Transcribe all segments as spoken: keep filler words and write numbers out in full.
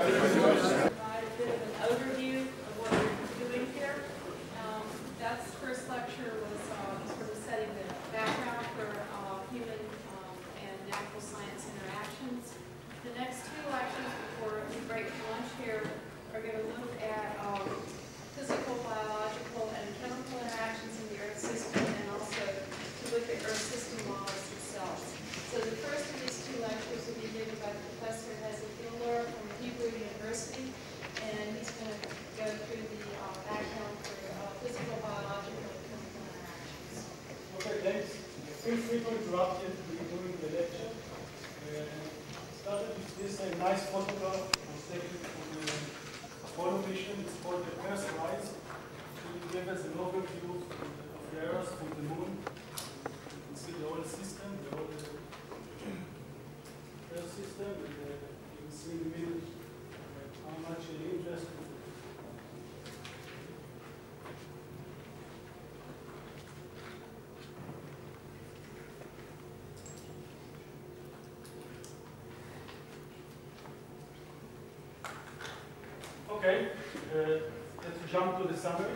Provide a bit of an overview of what we're doing here. Um, that's the first lecture was uh, sort of setting the background for uh, human um, and natural science interactions. The next two lectures before we break for lunch here are going to look at um, physical, biological, and chemical interactions in the Earth system, and also to look at Earth system models themselves. So the first of these two lectures will be given by Professor Hezi Gildor from Hebrew University, and he's going to go through the uh, background for uh, physical, biological, and chemical interactions. Okay, thanks. Feel free to interrupt it during the lecture. Uh, started with this uh, nice photograph was taken from the Apollo mission. It's called the Perseverance. It gives us an overview of the, of the Earth from the moon. You can see the whole system, the whole Earth system, and uh, you can see in the middle uh, how much uh, interest. Okay, uh, let's jump to the summary.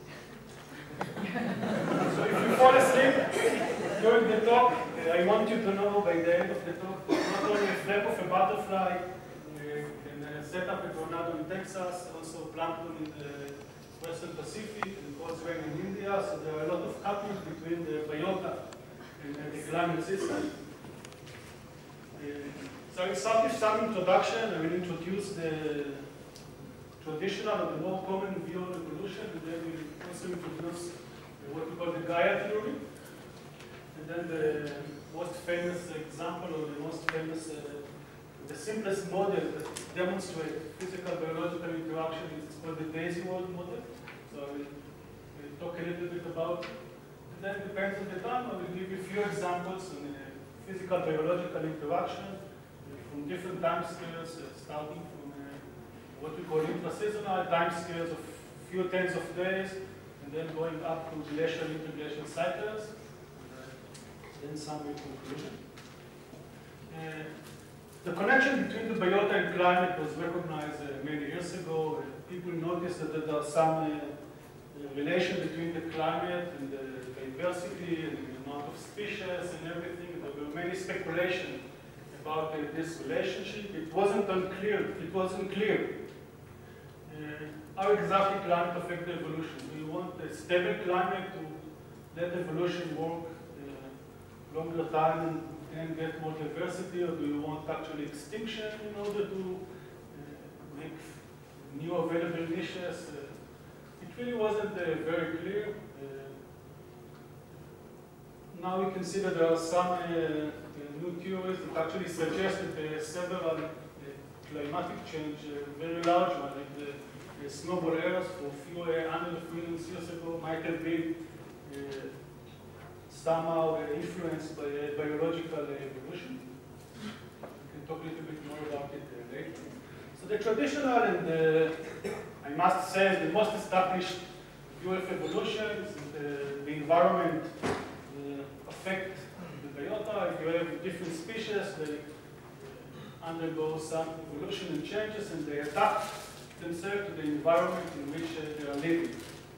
So if you fall asleep during the talk, uh, I want you to know by the end of the talk, not only a flap of a butterfly uh, can uh, set up a tornado in Texas, also plankton in the Western Pacific, and cold rain in India, so there are a lot of couplings between the biota and uh, the climate system. Uh, so I'll start with some introduction. I will introduce the traditional or the more common view on evolution, and then we also introduce what we call the Gaia theory, and then the most famous example or the most famous, uh, the simplest model that demonstrates physical biological interaction is called the Daisy World model. So I will we'll talk a little bit about it. And then it depends on the time. I will give you a few examples on uh, physical biological interaction uh, from different time scales, uh, starting from what we call intra-seasonal time scales of few tens of days, and then going up to glacial interglacial cycles, and uh, then summary conclusion. Uh, the connection between the biota and climate was recognized uh, many years ago. Uh, people noticed that there are some uh, relation between the climate and the diversity and the amount of species and everything. There were many speculations about uh, this relationship. It wasn't unclear. It wasn't clear. Uh, how exactly climate affects evolution? Do you want a stable climate to let evolution work uh, longer time and, and get more diversity, or do you want actually extinction in order to uh, make new available niches? Uh, it really wasn't uh, very clear. Uh, now we can see that there are some uh, new theories that actually suggest that there are several uh, climatic change, uh, very large one, like the, the snowball eras for a few uh, hundred of millions years ago might have been uh, somehow uh, influenced by uh, biological uh, evolution. We can talk a little bit more about it uh, later. So the traditional and uh, I must say the most established view of evolution is that uh, the environment uh, affect the biota. If you have different species, they undergo some evolution and changes, and they adapt themselves to the environment in which uh, they are living.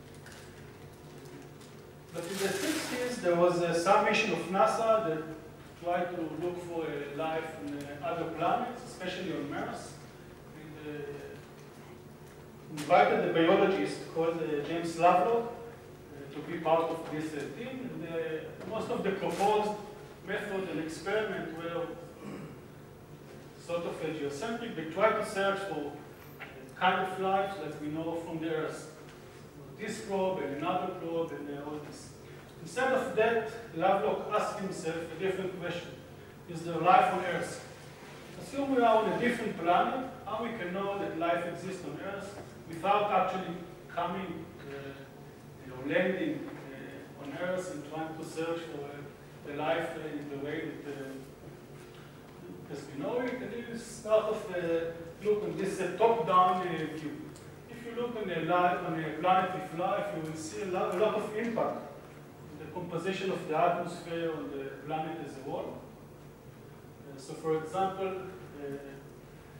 But in the sixties, there was uh, some mission of NASA that tried to look for uh, life on uh, other planets, especially on Mars. And, uh, invited a biologist called uh, James Lovelock uh, to be part of this uh, team. And uh, most of the proposed method and experiment were sort of a geocentric. They tried to search for a kind of life that we know from the Earth. This probe and another probe and uh, all this. Instead of that, Lovelock asked himself a different question. Is there life on Earth? Assume we are on a different planet, how we can know that life exists on Earth without actually coming, uh, you know, landing uh, on Earth and trying to search for uh, the life uh, in the way that uh, as we know it, and you start off uh, look on this uh, top-down uh, view. If you look on a, life, on a planet with life, you will see a lot, a lot of impact on the composition of the atmosphere on the planet as a whole. Uh, so, for example, uh,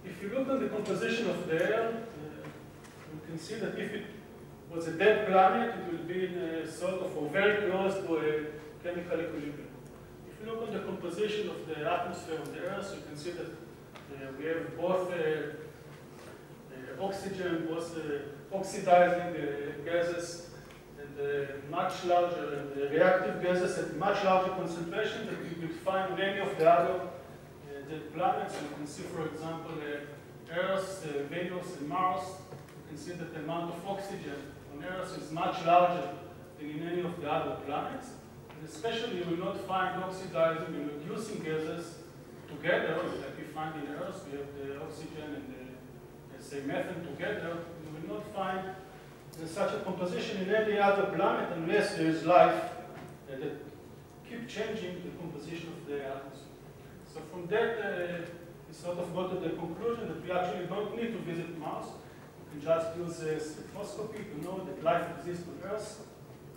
if you look at the composition of the air, uh, you can see that if it was a dead planet, it will be in a sort of, or very close to a chemical equilibrium. If you look at the composition of the atmosphere of the Earth, you can see that uh, we have both uh, uh, oxygen, both uh, oxidizing uh, gases, and uh, much larger, and uh, reactive gases at much larger concentration that you will find in any of the other uh, dead planets. You can see, for example, uh, Earth, uh, Venus, and Mars. You can see that the amount of oxygen on Earth is much larger than in any of the other planets. And especially, you will not find oxidizing and reducing gases together, like we find in Earth. We have the oxygen and the, say, methane together. You will not find uh, such a composition in any other planet unless there is life uh, that keep changing the composition of the atmosphere. So from that, uh, we sort of got to the conclusion that we actually don't need to visit Mars. We can just use a spectroscopy to know that life exists on Earth,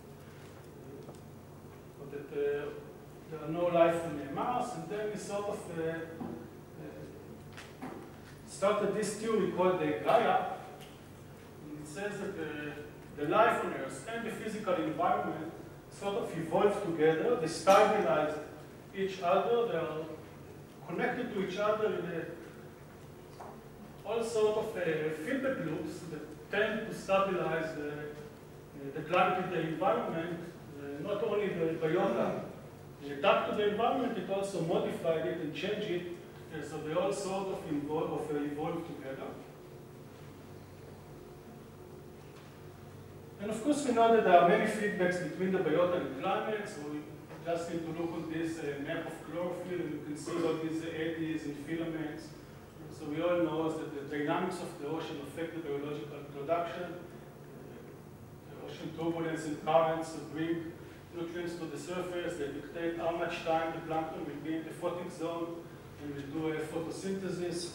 but that uh, there are no life on Mars, and then we sort of uh, uh, started this theory called the Gaia. And it says that uh, the life on Earth and the physical environment sort of evolved together. They stabilize each other. They are connected to each other in a, all sort of uh, feedback loops that tend to stabilize the, uh, the climate in the environment. Uh, not only the biota adapt to the environment, it also modified it and changed it. Uh, so they all sort of evolve, of, uh, evolve together. And of course, we know that there are many feedbacks between the biota and climate. So we just need to look at this uh, map of chlorophyll, and you can see all these uh, eddies and filaments. So we all know that the dynamics of the ocean affect the biological production. Uh, the ocean turbulence and currents bring nutrients to the surface. They dictate how much time the plankton will be in the photic zone and will do a photosynthesis.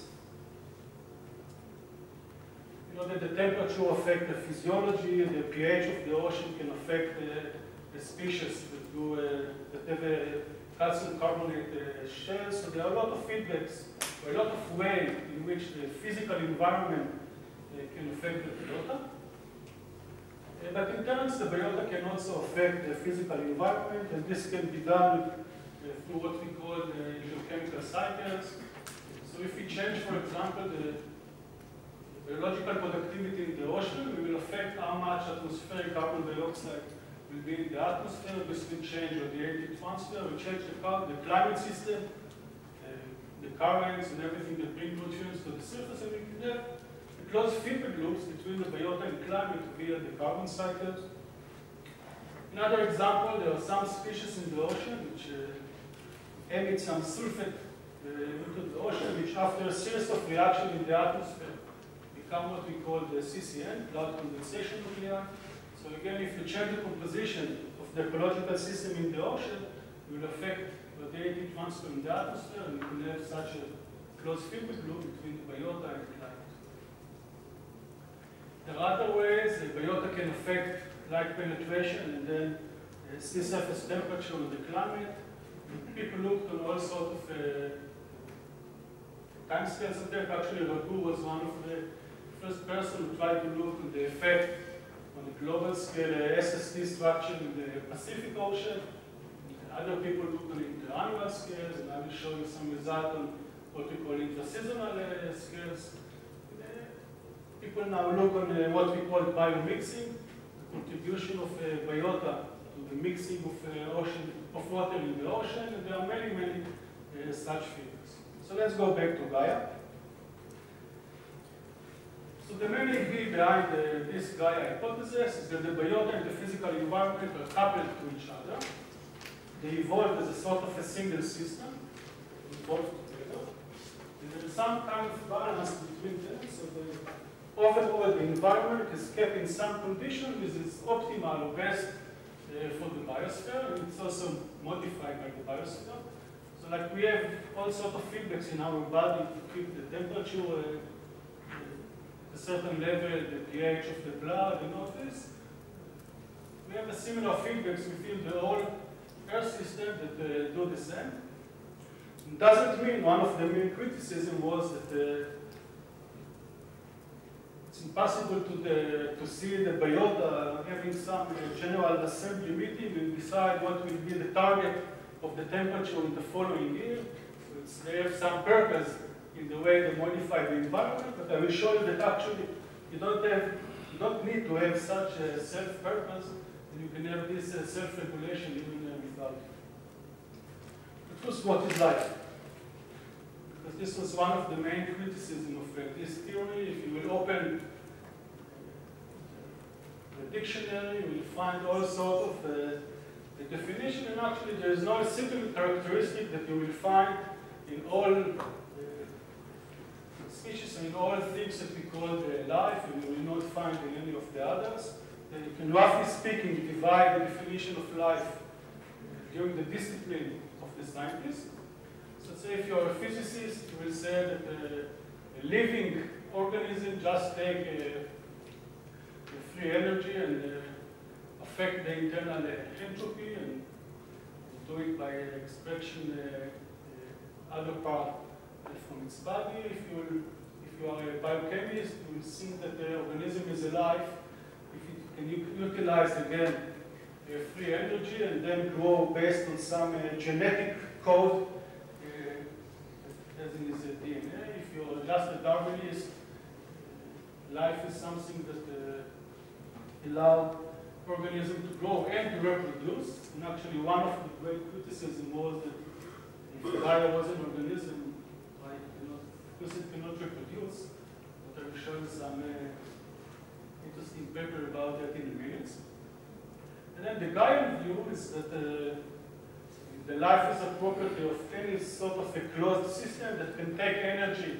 You know that the temperature affects the physiology, the pH of the ocean can affect the, the species that, do, uh, that have a calcium carbonate uh, shells. So there are a lot of feedbacks, or a lot of ways in which the physical environment uh, can affect the biota. Uh, but in turn, the biota can also affect the physical environment, and this can be done uh, through what we call the geochemical cycles. So if we change, for example, the biological productivity in the ocean, we will affect how much atmospheric carbon dioxide will be in the atmosphere. This will change radiative transfer, will change the, the climate system, uh, the currents and everything that bring nutrients to the surface, and we can have close feedback loops between the biota and climate via the carbon cycles. Another example, there are some species in the ocean which uh, emit some sulfate uh, into the ocean, which after a series of reactions in the atmosphere become what we call the C C N, cloud condensation nuclei. So again, if you change the composition of the ecological system in the ocean, it will affect radiative transfer in the atmosphere, and you can have such a close feedback loop between the biota and the climate. There are other ways the biota can affect light penetration and then uh, sea surface temperature and the climate. People looked on all sorts of uh, timescales of that. Actually, Raghu was one of the first person who tried to look at the effect on the global scale uh, S S T structure in the Pacific Ocean. Other people looked on it the annual scales, and I will show you some results on what we call interseasonal uh, scales. People now look on uh, what we call biomixing, the contribution of uh, biota to the mixing of uh, ocean of water in the ocean, and there are many, many uh, such figures. So let's go back to Gaia. So the main idea behind uh, this Gaia hypothesis is that the biota and the physical environment are coupled to each other. They evolved as a sort of a single system, evolved together. And there is some kind of balance between them. So the overall, the environment is kept in some condition which is optimal or best uh, for the biosphere, and it's also modified by the biosphere. So like we have all sorts of feedbacks in our body to keep the temperature uh, at a certain level, the pH of the blood, and all this. We have a similar feedbacks within the whole Earth system that uh, do the same. It doesn't mean one of the main criticism was that uh, it's impossible to, the, to see the biota having some uh, general assembly meeting and decide what will be the target of the temperature in the following year. So it's, they have some purpose in the way they modify the environment, but I will show you that actually you don't have, you don't need to have such a self-purpose, and you can have this uh, self-regulation even uh, without it. But first, what is life? Because this was one of the main criticisms of uh, this theory. If you will open the dictionary, you will find all sorts of uh, the definition, and actually there is no single characteristic that you will find in all uh, species and in all things that we call uh, life, and you will not find in any of the others. Uh, you can, roughly speaking, divide the definition of life uh, during the discipline of the scientist. So say if you're a physicist, you will say that uh, a living organism just take a, a free energy and uh, affect the internal uh, entropy and do it by extraction uh, uh, other part uh, from its body. If you if you are a biochemist, you will see that the organism is alive if it can utilize again uh, free energy and then grow based on some uh, genetic code as in his uh, D N A. If you're just a Darwinist, uh, life is something that uh, allows organism to grow and to reproduce. And actually one of the great criticism was that if Gaia was an organism, like, cannot, because it cannot reproduce. But I will show you some uh, interesting paper about that in a minute. And then the Gaian view is that uh, the life is a property of any sort of a closed system that can take energy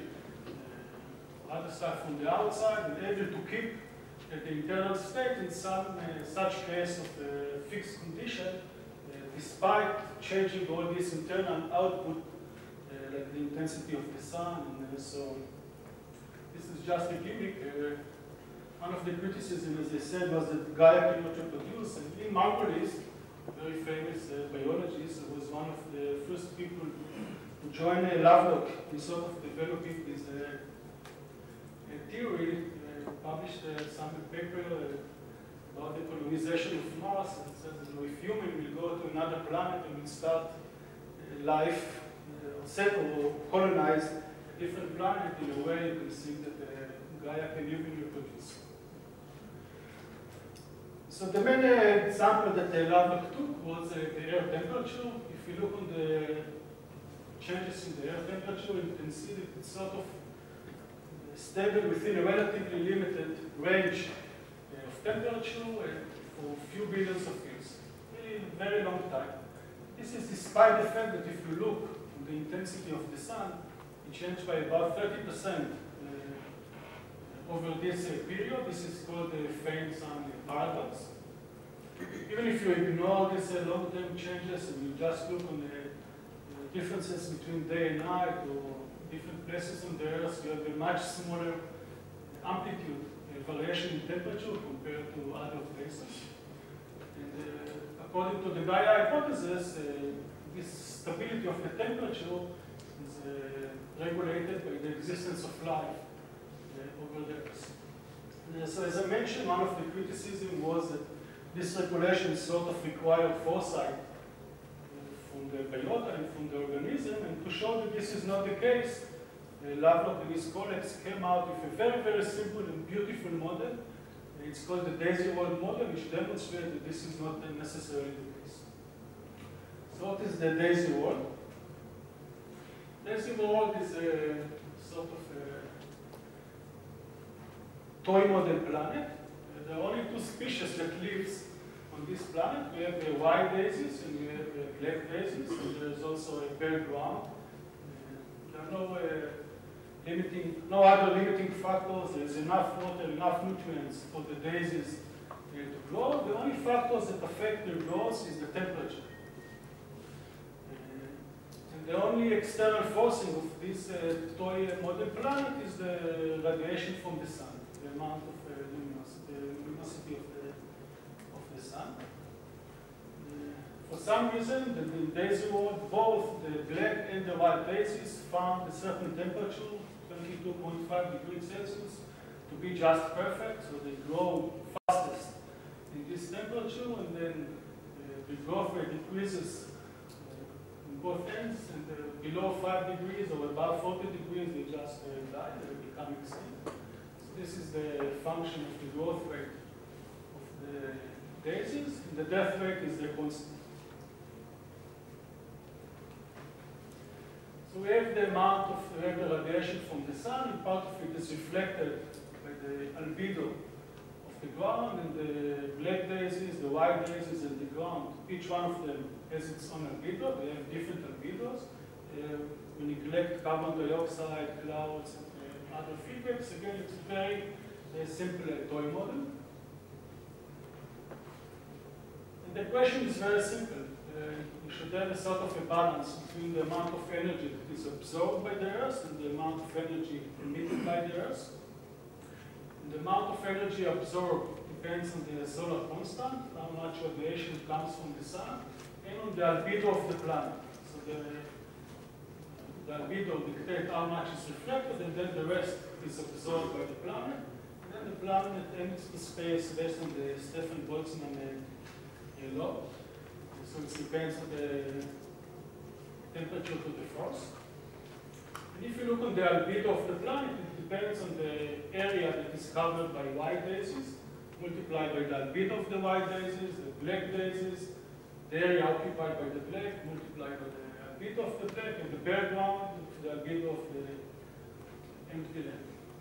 uh, other side from the outside and able to keep uh, the internal state in some uh, such case of a fixed condition, uh, despite changing all this internal output, uh, like the intensity of the sun and uh, so on. This is just a gimmick. Uh, one of the criticisms, as I said, was that Gaia cannot reproduce, and in Margulis, very famous uh, biologist, who was one of the first people to join uh, Lovelock in sort of developing this uh, uh, theory, uh, published uh, some paper uh, about the colonization of Mars, and says that if human will go to another planet and will start uh, life, uh, settle or colonize a different planet, in a way you can see that uh, Gaia can even reproduce. So the main uh, example that uh, Lovelock took was uh, the air temperature. If you look on the changes in the air temperature, you can see that it's sort of uh, stable within a relatively limited range uh, of temperature uh, for a few billions of years, really a very long time. This is despite the fact that if you look at the intensity of the sun, it changed by about thirty percent uh, over this uh, period. This is called the faint sun paradox. Even if you ignore these uh, long-term changes and you just look on the uh, differences between day and night or different places on the Earth, you have a much smaller amplitude uh, variation in temperature compared to other places. And uh, according to the Gaia hypothesis, uh, this stability of the temperature is uh, regulated by the existence of life uh, over the Earth. Uh, so as I mentioned, one of the criticisms was that this regulation sort of required foresight uh, from the biota and from the organism, and to show that this is not the case, uh, Lovelock and his colleagues came out with a very, very simple and beautiful model. It's called the Daisy World model, which demonstrates that this is not necessarily the case. So what is the Daisy World? Daisy World is a sort of a toy model planet. Uh, there are only two species that lives on this planet. We have the white daisies and we have the black daisies, and there's also a bare ground. Uh, there are no uh, limiting, no other limiting factors. There's enough water, enough nutrients for the daisies uh, to grow. The only factors that affect their growth is the temperature. Uh, and the only external forcing of this uh, toy model planet is the radiation from the sun, the amount of uh, luminosity, the luminosity of the, of the sun. Uh, for some reason, the, the daisy world, both the black and the white daisies found a certain temperature, twenty-two point five degrees Celsius, to be just perfect, so they grow fastest in this temperature, and then uh, the growth rate decreases uh, in both ends, and uh, below five degrees or above forty degrees, they just uh, die, they become extinct. So this is the function of the growth rate of the daisies, and the death rate is the constant. So we have the amount of regular radiation from the sun, and part of it is reflected by the albedo of the ground, and the black daisies, the white daisies, and the ground. Each one of them has its own albedo. They have different albedos. Uh, we neglect carbon dioxide, clouds, and uh, other feedbacks. Again, it's a very uh, simple uh, toy model. And the question is very simple. Uh, we should have a sort of a balance between the amount of energy that is absorbed by the Earth and the amount of energy emitted by the Earth. And the amount of energy absorbed depends on the solar constant, how much radiation comes from the sun, and on the albedo of the planet. So the, the albedo dictates how much is reflected, and then the rest is absorbed by the planet. And then the planet enters the space based on the Stefan Boltzmann uh, law. So it depends on the temperature to the frost. And if you look on the albedo of the planet, it depends on the area that is covered by white daisies, multiplied by the albedo of the white daisies, the black daisies, the area occupied by the black, multiplied by the albedo of the black, and the bare ground, the albedo of the empty land.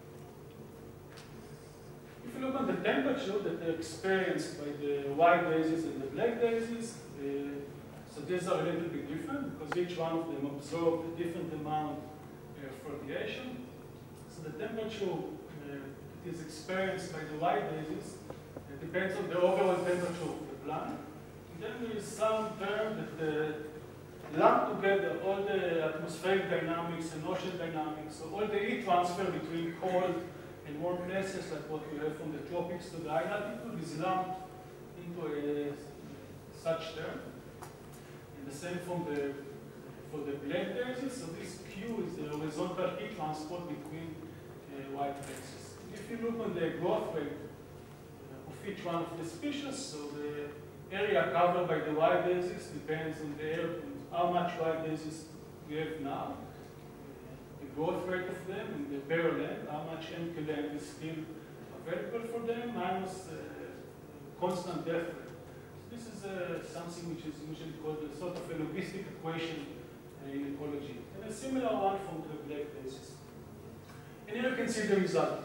If you look on the temperature that are experienced by the white daisies and the black daisies, uh, so these are a little bit different because each one of them absorbs a different amount uh, of radiation. So the temperature uh, that is experienced by the white daisies uh, depends on the overall temperature of the planet. And then there is some term that uh, lump together all the atmospheric dynamics and ocean dynamics, so all the heat transfer between cold and warm places, like what we have from the tropics to the high altitude, is lumped into a such term. And the same from the, for the black daisies. So this Q is the horizontal heat transport between uh, white places. If you look on the growth rate uh, of each one of the species, so the area covered by the white daisies depends on the air, how much white daisies we have now, the growth rate of them, and the bare land, how much empty land is still available for them, minus uh, constant death rate. This is uh, something which is usually called a sort of a logistic equation uh, in ecology, and a similar one from the black daisies. And here you can see the result.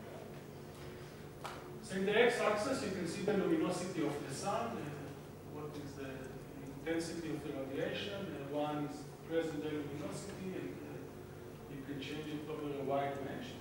So in the x-axis, you can see the luminosity of the sun, uh, what is the intensity of the radiation, uh, one is present day luminosity, and uh, you can change it over a wide range.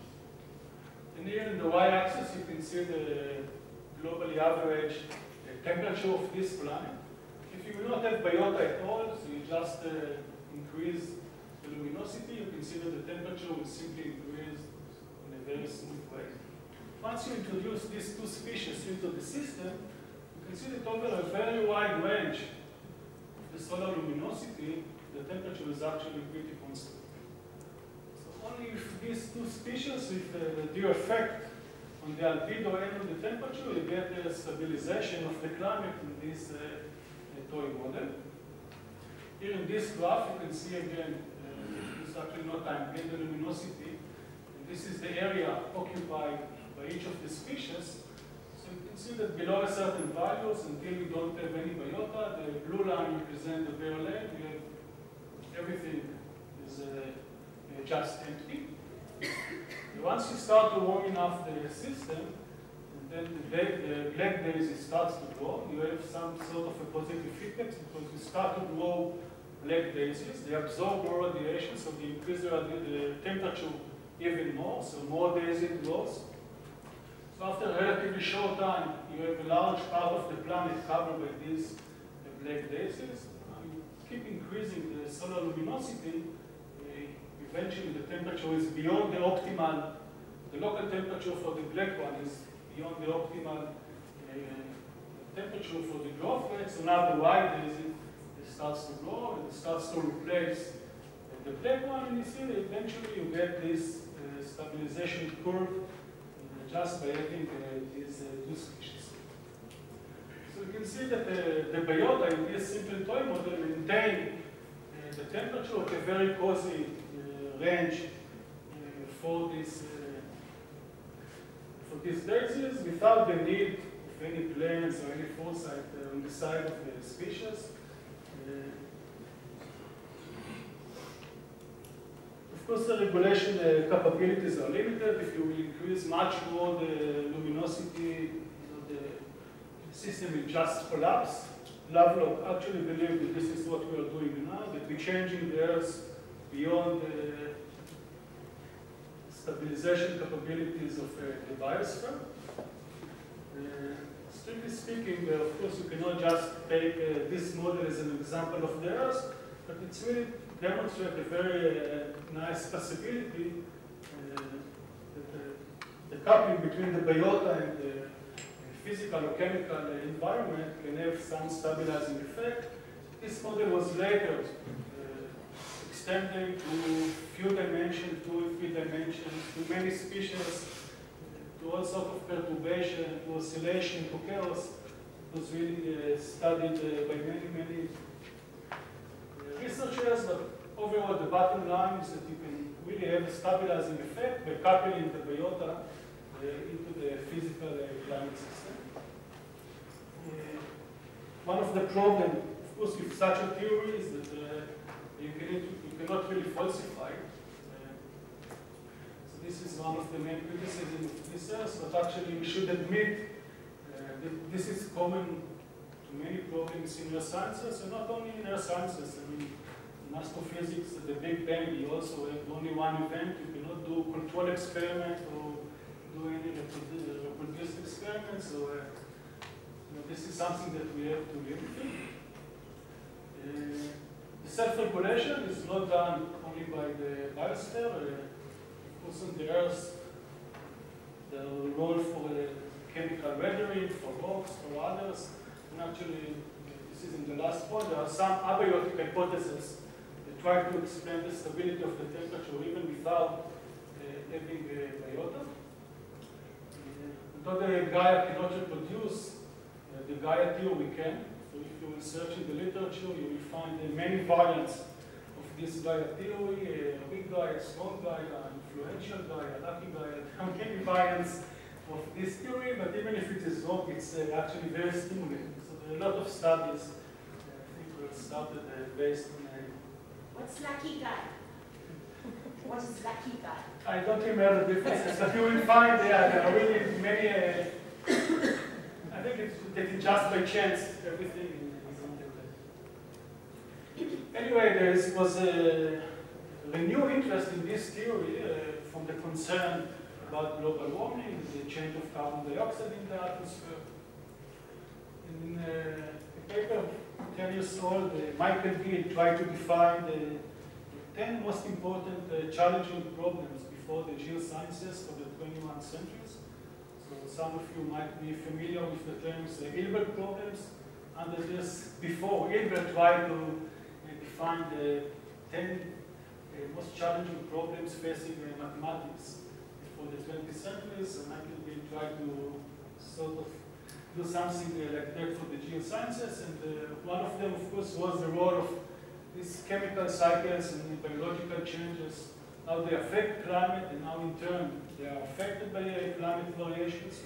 And here in the y-axis, you can see the globally average temperature of this planet. If you will not have biota at all, so you just uh, increase the luminosity, you can see that the temperature will simply increase in a very smooth way. Once you introduce these two species into the system, you can see that over a very wide range of the solar luminosity, the temperature is actually pretty constant. So only if these two species with a due effect on the albedo and on the temperature, you get a stabilization of the climate in this uh, toy model. Here in this graph, you can see again, uh, it's actually not time, get the luminosity. And this is the area occupied by each of the species. So you can see that below a certain values, until we don't have any biota, the blue line represents the bare land. We have everything is uh, uh, just empty. Once you start to warm enough the system, and then the, the black daisy starts to grow, you have some sort of a positive feedback because you start to grow black daisies. They absorb more radiation, so they increase the, the temperature even more, so more daisy grows. So after a relatively short time, you have a large part of the planet covered by these uh, black daisies. You keep increasing the solar luminosity. Eventually, the temperature is beyond the optimal, the local temperature for the black one is beyond the optimal uh, temperature for the growth rate. So now the white daisy starts to grow, and it starts to replace uh, the black one, and you see that eventually you get this uh, stabilization curve uh, just by having uh, these uh, two species. So you can see that uh, the biota in this simple toy model maintain uh, the temperature of a very cozy uh, range uh, for this uh, for these daisies without the need of any plants or any foresight uh, on the side of the species. Uh, Of course, the regulation uh, capabilities are limited. If you will increase much more the luminosity, you know, the system will just collapse. Lovelock actually believed that this is what we are doing now, that we're changing the Earth beyond the stabilization capabilities of uh, the biosphere. Uh, strictly speaking, uh, of course, you cannot just take uh, this model as an example of the Earth, but it's really demonstrate a very uh, nice possibility uh, that uh, the coupling between the biota and the physical or chemical uh, environment can have some stabilizing effect. This model was later uh, extended to few dimensions, two or three dimensions, to many species, to all sorts of perturbation, to oscillation, to chaos. It was really uh, studied uh, by many, many researchers, but overall the bottom line is that you can really have a stabilizing effect by coupling the biota uh, into the physical uh, climate system. Uh, one of the problems, of course, with such a theory is that uh, you, can, you cannot really falsify it. Uh, so this is one of the main criticisms of this Earth, but actually we should admit uh, that this is common many problems in neurosciences, and not only in neurosciences. I mean, in astrophysics, the Big Bang, you also have only one event. You cannot do control experiment or do any reproduced experiments. So uh, you know, this is something that we have to live with. Uh, the self-regulation is not done only by the biosphere. Uh, of course, on the Earth, the role for uh, chemical weathering, for rocks, for others. And actually, this is in the last point, there are some abiotic hypotheses that try to explain the stability of the temperature even without uh, having a biota. Uh, although the Gaia cannot reproduce, uh, the Gaia theory can. So if you will search in the literature, you will find uh, many variants of this Gaia theory, uh, weak Gaia, strong Gaia, influential Gaia, lucky Gaia. There are many variants of this theory, but even if it is wrong, it's uh, actually very stimulating. So there are a lot of studies uh, I think were started uh, based on. Uh, What's lucky guy? What is lucky guy? I don't remember the differences, but you will find yeah, there are really many. Uh, I think it's, that it's just by chance everything is interpreted. Anyway, there was a renewed interest in this theory uh, from the concern about global warming, the change of carbon dioxide in the atmosphere. In uh, a paper ten years old, uh, Michael Gill tried to define the ten most important uh, challenging problems before the geosciences for the twenty-first centuries. So some of you might be familiar with the terms uh, Hilbert problems. Under this, before Hilbert tried to uh, define the ten uh, most challenging problems facing uh, mathematics for the twentieth centuries, and Michael Gill tried to sort of do something uh, like that for the geosciences, and uh, one of them, of course, was the role of these chemical cycles and biological changes, how they affect climate, and how in turn they are affected by uh, climate variations.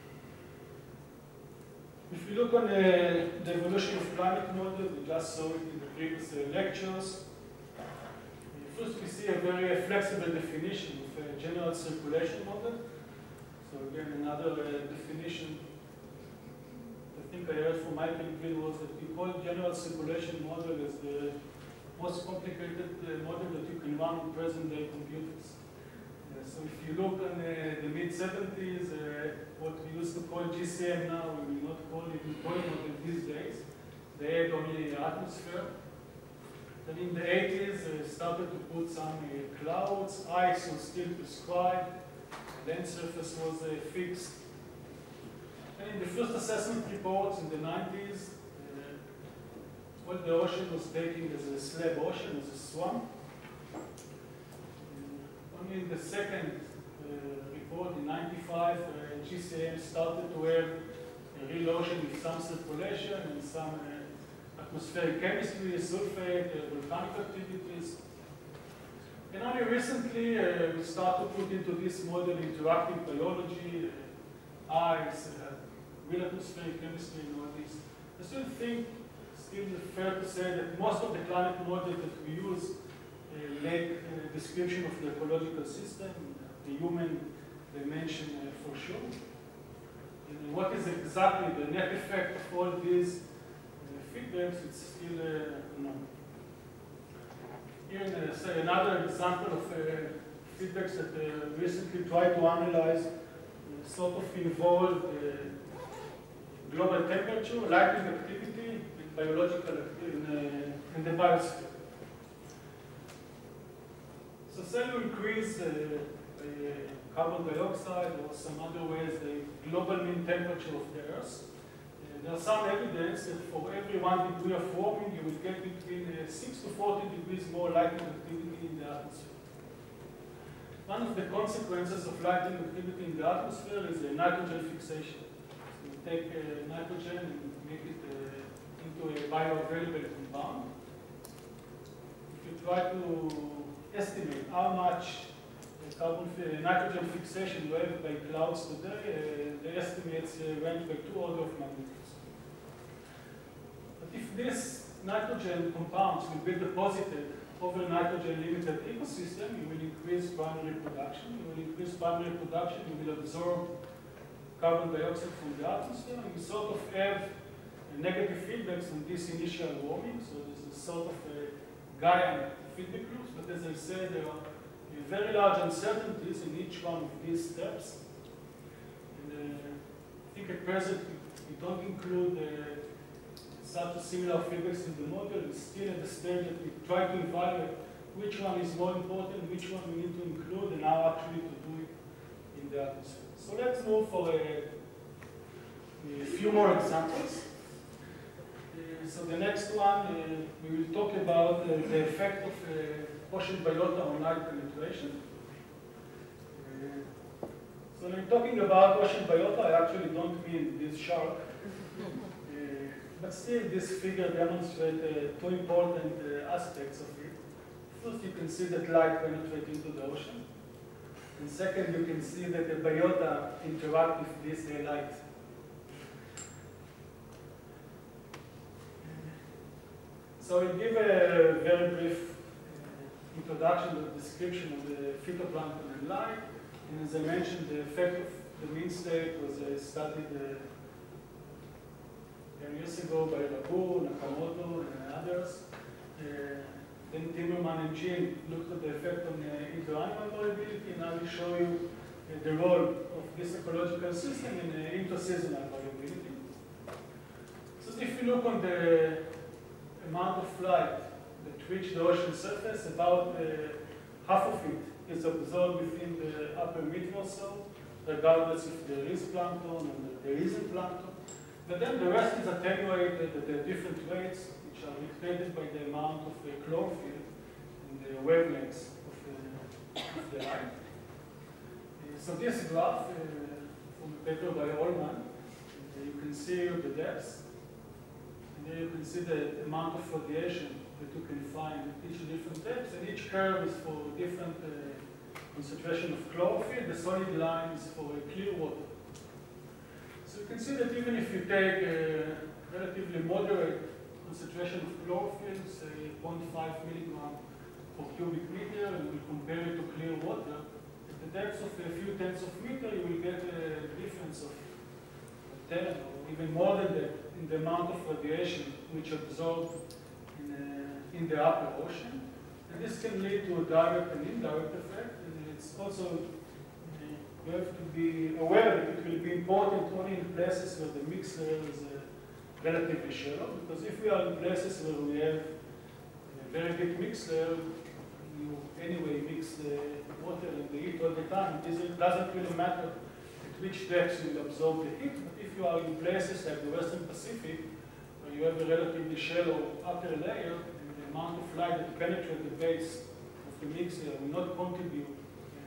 If we look on uh, the evolution of climate model, we just saw it in the previous uh, lectures. First, we see a very uh, flexible definition of a general circulation model. So again, another uh, definition I think I heard from Michael Gill was that we call general circulation model as the most complicated uh, model that you can run on present-day computers. Uh, so if you look in uh, the mid seventies, uh, what we used to call G C M now, we will not call it, we call it model these days. They had only the atmosphere. Then in the eighties, uh, started to put some uh, clouds, ice was still prescribed, land surface was uh, fixed. And in the first assessment reports in the nineties, uh, what the ocean was taken as a slab ocean, as a swamp. And only in the second uh, report. In ninety-five, uh, G C M started to have a real ocean with some circulation and some uh, atmospheric chemistry, sulfate, uh, volcanic activities. And only recently, uh, we start to put into this model interactive biology, uh, ice, uh, real atmospheric chemistry, and all this. I still think, still fair to say that most of the climate models that we use uh, lack uh, description of the ecological system, the human dimension uh, for sure. And what is exactly the net effect of all these uh, feedbacks, it's still uh, unknown. Here, uh, say another example of uh, feedbacks that uh, recently tried to analyze uh, sort of involved uh, global temperature, lightning activity, and biological activity in, uh, in the biosphere. So say you increase uh, by, uh, carbon dioxide or some other ways the global mean temperature of the Earth. There's some evidence that for every one degree of warming, you will get between uh, six to forty degrees more lightning activity in the atmosphere. One of the consequences of lightning activity in the atmosphere is uh, nitrogen fixation. So you take uh, nitrogen and make it uh, into a bioavailable compound. If you try to estimate how much uh, carbon uh, nitrogen fixation you have by clouds today, uh, the estimates uh, range by two orders of magnitude. If these nitrogen compounds will be deposited over a nitrogen-limited ecosystem, you will increase primary production. You will increase primary production, you will absorb carbon dioxide from the atmosphere, and you sort of have negative feedbacks on this initial warming. So there's a sort of a Gaian feedback loops, but as I said, there are very large uncertainties in each one of these steps. And uh, I think at present we don't include uh, such a similar feedbacks in the model. It's still at the stage that we try to evaluate which one is more important, which one we need to include, and how actually to do it in the atmosphere. So let's move for a, a few more examples. Uh, so the next one, uh, we will talk about uh, the effect of uh, ocean biota on light penetration. Uh, so when I'm talking about ocean biota, I actually don't mean this shark. But still, this figure demonstrates uh, two important uh, aspects of it. First, you can see that light penetrates into the ocean. And second, you can see that the biota interact with this uh, light. So I'll give a very brief uh, introduction or description of the phytoplankton and light. And as I mentioned, the effect of the mean state was uh, studied uh, years ago by Rabu, Nakamoto, and others. Uh, then Timmerman and Jean looked at the effect on uh, inter-animal variability, and I will show you uh, the role of this ecological system in uh, inter-seasonal variability. So if you look on the amount of light that reach the ocean surface, about uh, half of it is absorbed within the upper mid-mesosphere, regardless if there is plankton or there isn't plankton. But then the rest is attenuated at the different rates, which are dictated by the amount of the chlorophyll and the wavelengths of the, of the light. Uh, so this graph uh, from a paper by Ullman, uh, you can see the depths, and there you can see the amount of radiation that you can find at each different depths, and each curve is for different uh, concentration of chlorophyll. The solid line is for uh, clear water. So you can see that even if you take a relatively moderate concentration of chlorophyll, say zero point five milligram per cubic meter, and we compare it to clear water, at the depth of a few tenths of meter, you will get a difference of ten or even more than that in the amount of radiation which absorbed in, uh, in the upper ocean. And this can lead to a direct and indirect effect, and it's also you have to be aware that it will be important only in places where the mix layer is uh, relatively shallow, because if we are in places where we have a very big mix layer, you anyway mix the water and the heat all the time. It doesn't really matter at which depths you will absorb the heat, but if you are in places like the Western Pacific, where you have a relatively shallow upper layer, and the amount of light that penetrates the base of the mix layer will not contribute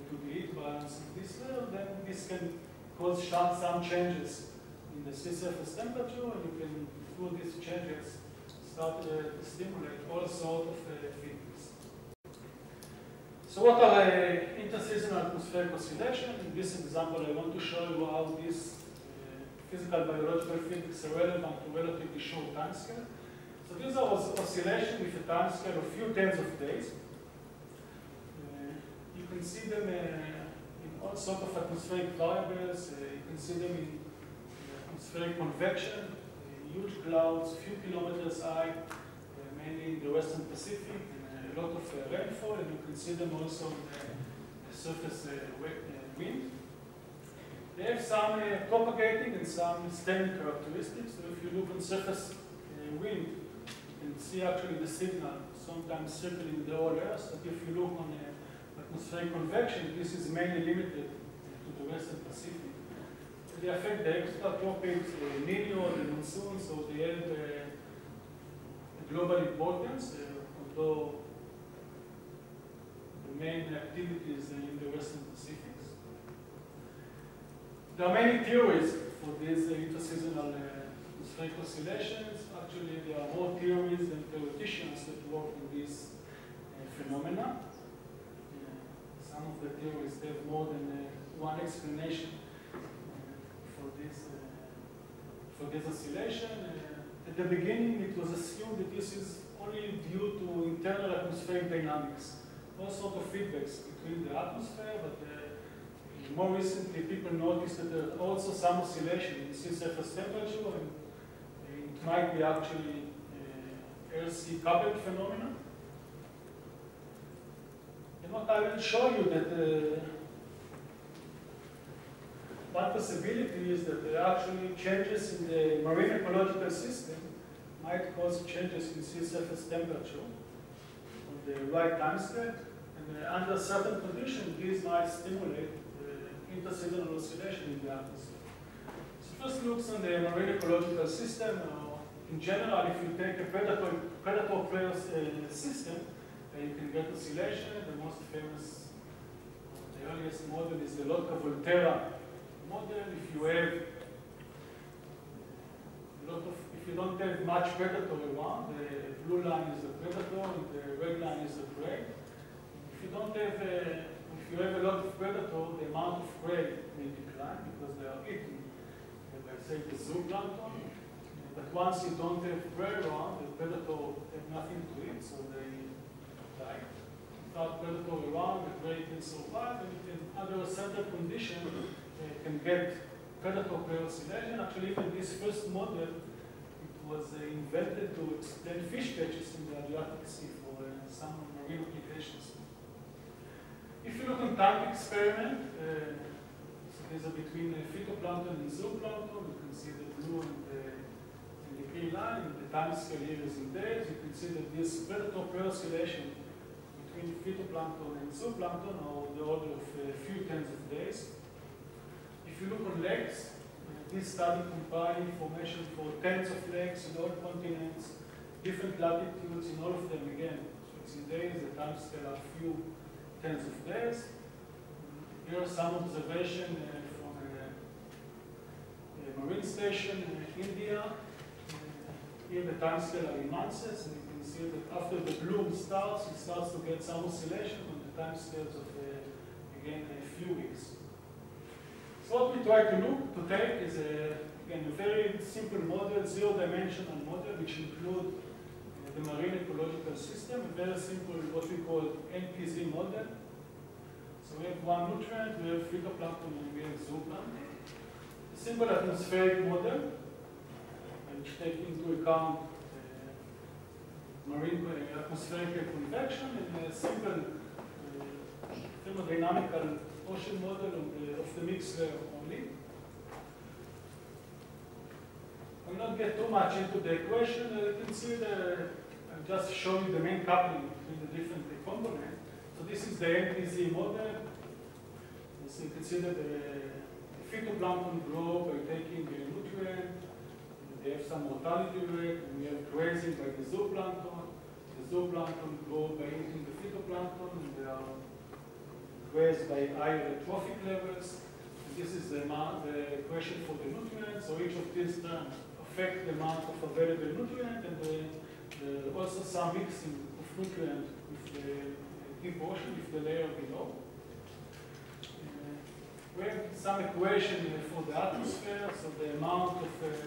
to the heat balance of this layer, then this can cause some, some changes in the sea surface temperature, and you can, through these changes, start uh, to stimulate all sorts of uh, feedbacks. So what are uh, interseasonal atmospheric oscillation? In this example, I want to show you how these uh, physical biological feedbacks are relevant to relatively short timescale. So these are os oscillations with a timescale of few tens of days. Uh, you can see them uh, in all sorts of atmospheric variables. Uh, you can see them in uh, atmospheric convection, uh, huge clouds, few kilometers high, uh, mainly in the Western Pacific, and a lot of uh, rainfall, and you can see them also in the, the surface uh, uh, wind. They have some uh, propagating and some staying characteristics. So if you look on surface uh, wind, you can see actually the signal sometimes circling the whole Earth. But if you look on uh, atmospheric convection, this is mainly limited to the Western Pacific. They affect the extratropics, uh, Nino, the monsoon, so they have uh, a global importance, uh, although the main activity is in the Western Pacific. There are many theories for these uh, interseasonal uh, atmospheric oscillations. Actually, there are more theories than theoreticians that work on these uh, phenomena. Uh, some of the theories have more than uh, one explanation uh, for this uh, for this oscillation. Uh, at the beginning, it was assumed that this is only due to internal atmospheric dynamics, all sorts of feedbacks between the atmosphere, but uh, more recently, people noticed that there are also some oscillation in sea surface temperature, and it might be actually uh, air-sea coupled phenomena. And what I will show you that uh, one possibility is that there are actually changes in the marine ecological system might cause changes in sea surface temperature on the right timescale, and uh, under certain conditions, these might stimulate interseasonal oscillation in the atmosphere. So first looks on the marine ecological system. Uh, in general, if you take a predator predator prey uh, system, uh, you can get oscillation. The most famous, uh, the earliest model is the Lotka-Volterra model. If you have a lot of, if you don't have much predator around, the blue line is the predator and the red line is the prey. If you don't have a If you have a lot of predator, the amount of prey may decline because they are eating, by say, the zooplankton. But once you don't have prey around, the predator have nothing to eat, so they die. Without predator around, the prey can survive, and can, under a certain condition, uh, can get predator-prey oscillation. Actually, even this first model, it was uh, invented to explain fish catches in the Adriatic Sea for uh, some marine applications. If you look on time experiment, uh, so these are between the phytoplankton and zooplankton. You can see the blue and the, and the green line, and the time scale here is in days. You can see that this predator-prey oscillation between phytoplankton and zooplankton are the order of a few tens of days. If you look on lakes, uh, this study compiled information for tens of lakes in all continents, different latitudes in all of them again. So it's in days, the time scale are few tens of days. Here are some observations uh, from a, a marine station in India. Uh, here the time scale are in months, and you can see that after the bloom starts, it starts to get some oscillation on the time scales of, uh, again, a few weeks. So what we try to look to take is, a, again, a very simple model, zero-dimensional model, which include the marine ecological system, a very simple, what we call N P Z model. So we have one nutrient, we have phytoplankton, and we have zooplankton. A simple atmospheric model, which takes into account uh, marine uh, atmospheric convection, and a simple uh, thermodynamical ocean model of the, of the mixed layer only. I will not get too much into the equation. Uh, you can see the I'm just showing the main coupling between the different components. So this is the N P Z model. So you can see that the phytoplankton grow by taking a nutrient. They have some mortality rate, and we have grazing by the zooplankton. The zooplankton grow by eating the phytoplankton, and they are raised by higher trophic levels. And this is the, amount, the equation for the nutrients. So each of these terms affect the amount of available nutrient and the, the, also some mixing of nutrient with the deep ocean, with the layer below. Uh, we have some equation for the atmosphere, so the amount of, uh,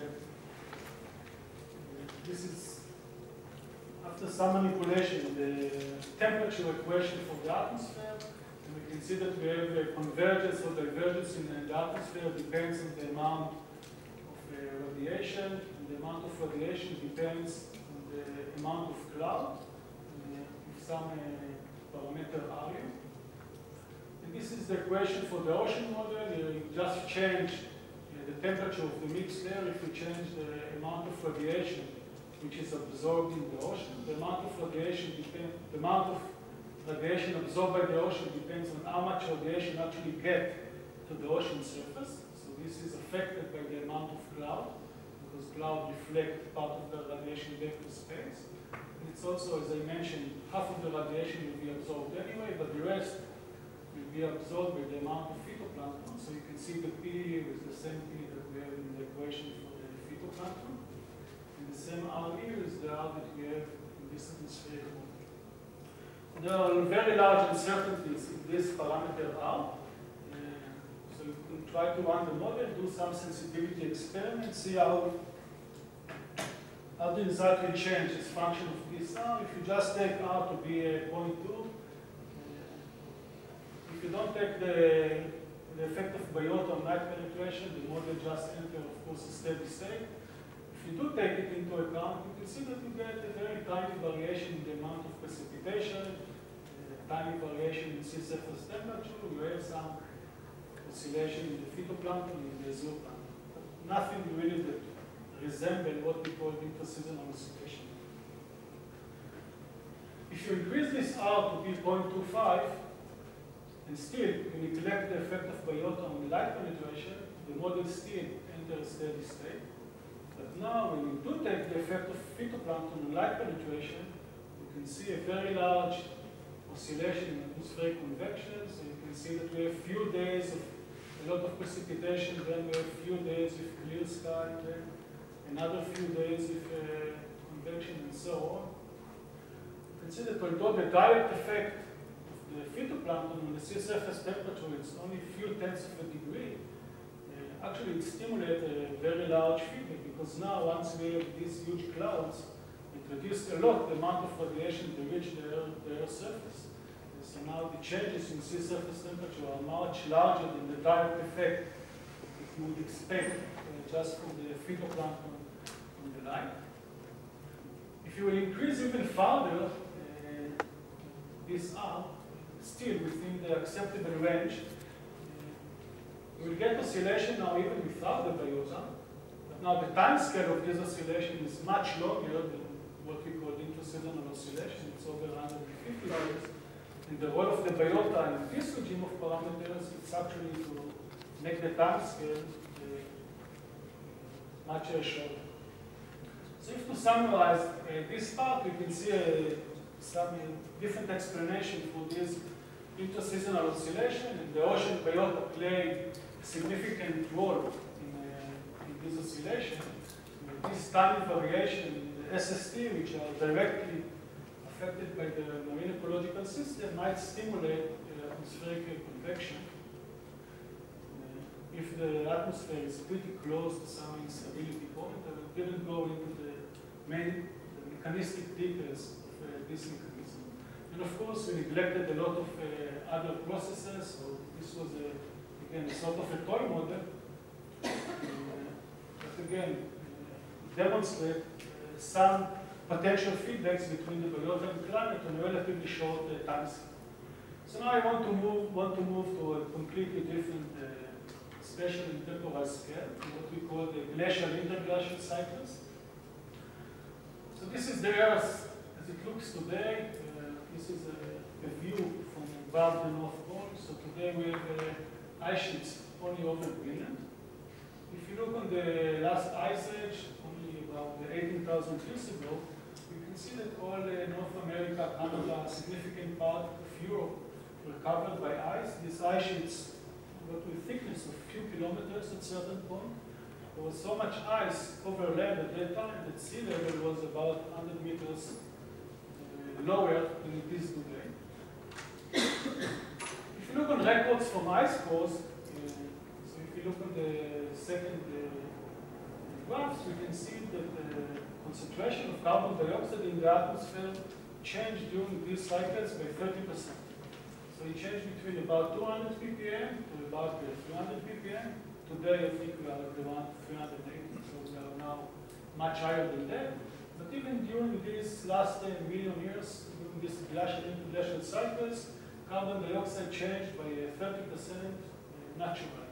this is after some manipulation, the temperature equation for the atmosphere. And we can see that we have a convergence or divergence in the atmosphere depends on the amount of uh, radiation. And the amount of radiation depends on the amount of cloud uh, with some uh, parameter area. And this is the equation for the ocean model. You just change uh, the temperature of the mixed layer if you change the amount of radiation which is absorbed in the ocean. The amount of radiation depends, the amount of radiation absorbed by the ocean depends on how much radiation actually get to the ocean surface. So this is affected by the amount of cloud, because cloud reflect part of the radiation back to space. And it's also, as I mentioned, half of the radiation will be absorbed anyway, but the rest will be absorbed by the amount of phytoplankton. So you can see the P here is the same P that we have in the equation for the phytoplankton. And the same R here is the R that we have in this atmospheric model. There are very large uncertainties in this parameter R. Uh, so you can try to run the model, do some sensitivity experiments, see how, how the result will change as function of this R. If you just take R to be a zero point two, uh, if you don't take the, the effect of biota on light penetration, the model just enter, of course, a steady state. If you do take it into account, you can see that you get a very tiny variation in the amount of precipitation, uh, tiny variation in sea surface temperature. You have some oscillation in the phytoplankton, in the zooplankton. But nothing really that resembles what we call interseasonal oscillation. If you increase this R to be zero point two five, and still you neglect the effect of biota on the light penetration, the model still enters a steady state. But now, when you do take the effect of phytoplankton on light penetration, you can see a very large oscillation in atmospheric convection. So you can see that we have few days of a lot of precipitation, then we have few days with clear sky, then another few days with uh, convection, and so on. You can see that although the direct effect of the phytoplankton on the sea surface temperature is only a few tenths of a degree, actually, it stimulates a very large feedback, because now, once we have these huge clouds, it reduces a lot the amount of radiation to reach the Earth, the Earth's surface. And so now the changes in sea surface temperature are much larger than the direct effect that you would expect uh, just from the phytoplankton on the light. If you will increase even further uh, this R, still within the acceptable range, we will get oscillation now even without the biota. But now the time scale of this oscillation is much longer than what we call interseasonal oscillation. It's over one hundred fifty years. And the role of the biota in this regime of parameters is actually to make the time scale uh, much uh, shorter. So if to summarize uh, this part, we can see uh, some uh, different explanation for this interseasonal oscillation. And the ocean biota play significant role in, uh, in this oscillation. Uh, this tiny variation in the S S T, which are directly affected by the marine ecological system, might stimulate uh, atmospheric convection. Uh, if the atmosphere is pretty close to some instability point, I didn't go into the main the mechanistic details of uh, this mechanism. And of course, we neglected a lot of uh, other processes, so this was a again, sort of a toy model, uh, but again, uh, demonstrate uh, some potential feedbacks between the biota and climate on a relatively short uh, time scale. So now I want to move want to move to a completely different uh, spatial and temporal scale, what we call the glacial interglacial cycles. So this is the Earth as it looks today. Uh, this is a, a view from above the North Pole. So today we have a ice sheets only over Greenland. If you look on the last ice age, only about eighteen thousand years ago, you can see that all uh, North America, Canada, a significant part of Europe were covered by ice. These ice sheets got to a thickness of a few kilometers at a certain point. There was so much ice over land at that time that sea level was about one hundred meters uh, lower than it is today. If you look on records from ice cores, uh, so if you look on the second uh, graphs, we can see that the concentration of carbon dioxide in the atmosphere changed during these cycles by thirty percent. So it changed between about two hundred p p m to about three hundred p p m. Today, I think we are at around three hundred eighty, so we are now much higher than that. But even during these last ten million years, during these glacial interglacial cycles, carbon dioxide changed by thirty percent naturally.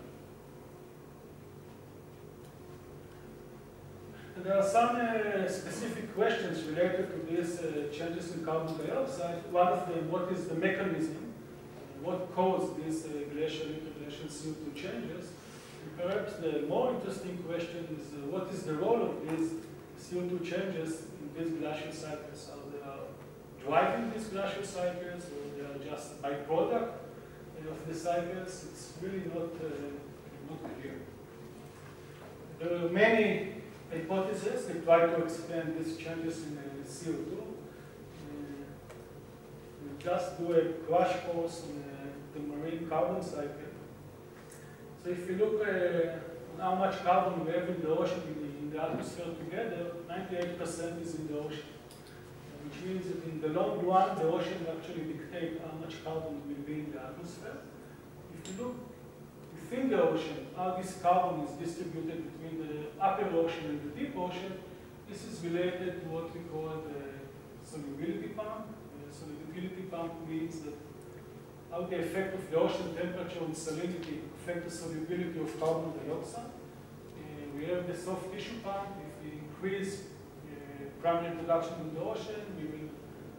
And there are some uh, specific questions related to these uh, changes in carbon dioxide. One of them, what is the mechanism? What caused these uh, glacial interglacial C O two changes? And perhaps the more interesting question is uh, what is the role of these C O two changes in these glacial cycles? Are they are driving these glacial cycles, or they are just a byproduct uh, of the cycles? It's really not, uh, not clear. There are many hypotheses that try to explain these changes in uh, C O two. Uh, we'll just do a crash course on uh, the marine carbon cycle. So if you look uh, on how much carbon we have in the ocean, in the, in the atmosphere together, ninety-eight percent is in the ocean. Which means that in the long run, the ocean will actually dictate how much carbon will be in the atmosphere. If you look within the ocean, how this carbon is distributed between the upper ocean and the deep ocean, this is related to what we call the solubility pump. The solubility pump means that how the effect of the ocean temperature and salinity affect the solubility of carbon dioxide. Uh, we have the soft tissue pump. If we increase uh, primary production in the ocean, we will,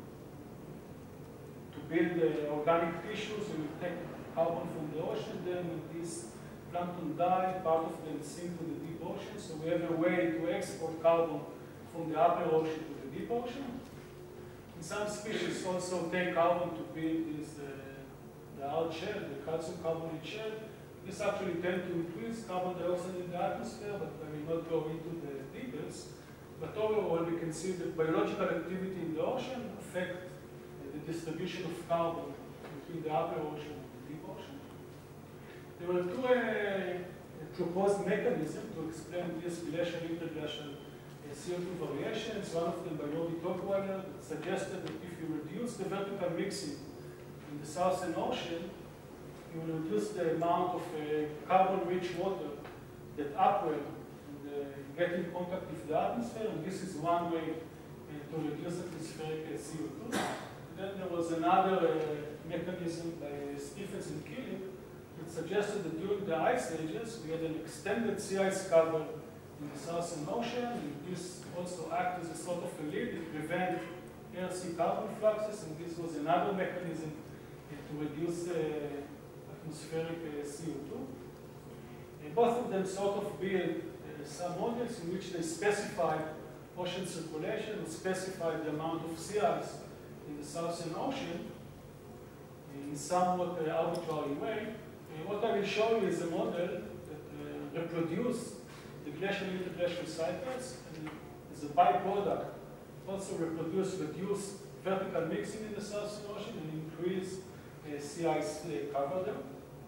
to build uh, organic tissues, we will take carbon from the ocean. Then when these plankton die, part of them sink to the deep ocean. So we have a way to export carbon from the upper ocean to the deep ocean. And some species also take carbon to build this uh, the hard shell, the calcium carbonate shell. This actually tends to increase carbon dioxide in the atmosphere, but I will not go into the details. But overall, we can see that biological activity in the ocean affect uh, the distribution of carbon between the upper ocean and the deep ocean. There were two uh, proposed mechanisms to explain this glacial interglacial uh, C O two variations. One of them by Robbie Togweiler that suggested that if you reduce the vertical mixing in the Southern Ocean, you will reduce the amount of uh, carbon-rich water that upwell and uh, get in contact with the atmosphere, and this is one way uh, to reduce atmospheric uh, C O two. Then there was another uh, mechanism by Stephens and Keeling that suggested that during the ice ages, we had an extended sea ice cover in the Southern Ocean, and this also acted as a sort of a lid to prevent air-sea carbon fluxes, and this was another mechanism to reduce uh, atmospheric uh, C O two. And both of them sort of build uh, some models in which they specify ocean circulation and specify the amount of sea ice in the Southern Ocean in somewhat uh, arbitrary way. Uh, what I will show you is a model that uh, reproduces the glacial interglacial cycles and as a byproduct also reproduce reduced vertical mixing in the Southern Ocean and increase Uh, sea ice uh, cover them.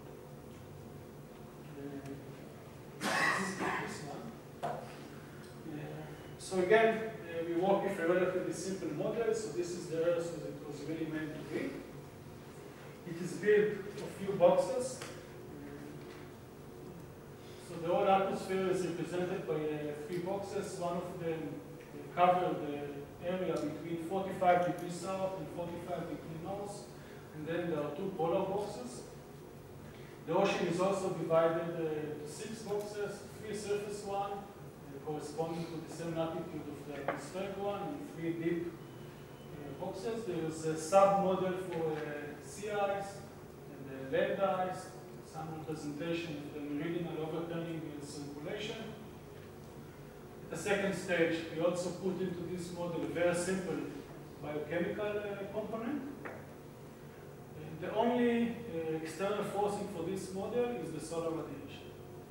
Uh, this one. Uh, so again, uh, we work with a relatively simple model. So this is the Earth as it was really meant to be. It is built of few boxes. Uh, so the whole atmosphere is represented by uh, three boxes. One of them uh, covers the area between forty-five degrees south and forty-five degrees north. And then there are two polar boxes. The ocean is also divided uh, into six boxes, three surface one, uh, corresponding to the same latitude of the atmospheric one, and three deep uh, boxes. There is a sub-model for uh, sea ice and uh, land ice, some representation of the meridional overturning in circulation. At the second stage, we also put into this model a very simple biochemical uh, component. the only uh, external forcing for this model is the solar radiation.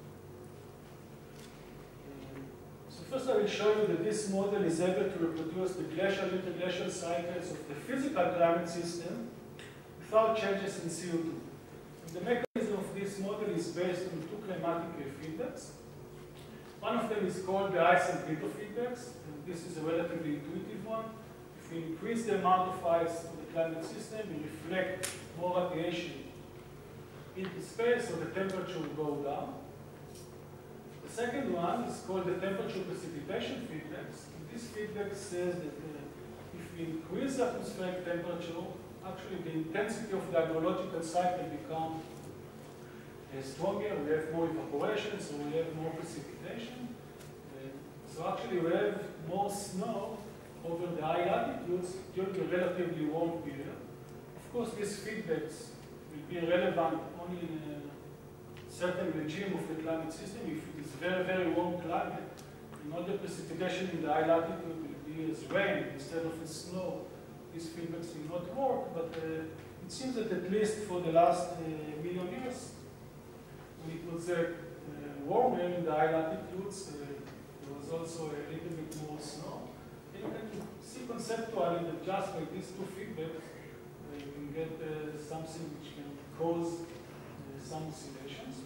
Um, so first I will show you that this model is able to reproduce the glacial interglacial cycles of the physical climate system without changes in C O two. And the mechanism of this model is based on two climatic feedbacks. One of them is called the ice and Brito feedbacks, and this is a relatively intuitive one. If we increase the amount of ice in the climate system, we reflect more radiation into space, so the temperature will go down. The second one is called the temperature precipitation feedbacks. And this feedback says that uh, if we increase the atmospheric temperature, actually the intensity of the hydrological cycle becomes uh, stronger. We have more evaporation, so we have more precipitation. Uh, so actually we have more snow over the high latitudes during a relatively warm period. Of course, these feedbacks will be relevant only in a certain regime of the climate system. If it is very, very warm climate, and all the precipitation in the high latitude will be as rain instead of as snow, these feedbacks will not work. But uh, it seems that at least for the last uh, million years, when it was uh, uh, warmer in the high latitudes, uh, there was also a little bit more snow. And you can see conceptually that just by these two feedbacks, uh, you can get uh, something which can cause uh, some oscillations.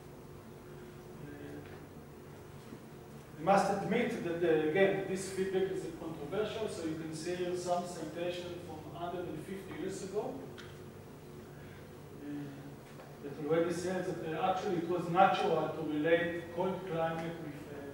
Uh, I must admit that, uh, again, this feedback is controversial, so you can see here some citation from one hundred fifty years ago uh, that already says that uh, actually it was natural to relate cold climate with